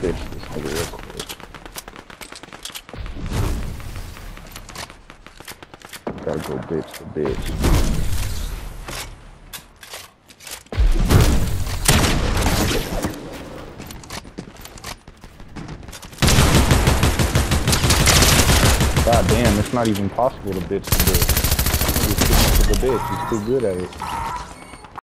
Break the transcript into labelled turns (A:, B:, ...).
A: bitch this nigga real quick. Gotta go bitch to bitch. God damn, it's not even possible to bitch to bitch. He's too much of a bitch. He's too good at it.